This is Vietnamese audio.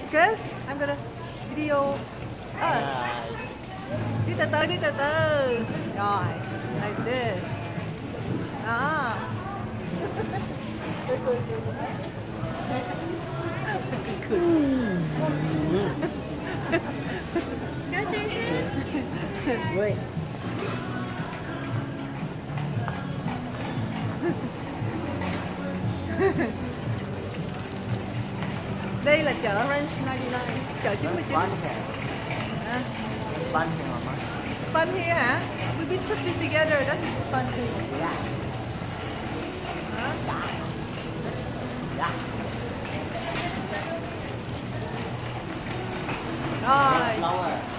Because I'm gonna video. Đi từ từ, đi từ từ. Rồi, like this. Đó. Wait. Đây là chợ Ranch 99, chợ 99. Fun here, Mama. Fun here hả? We be cooking together, that is fun too. Yeah. Hả? Yeah. Rồi. Lower.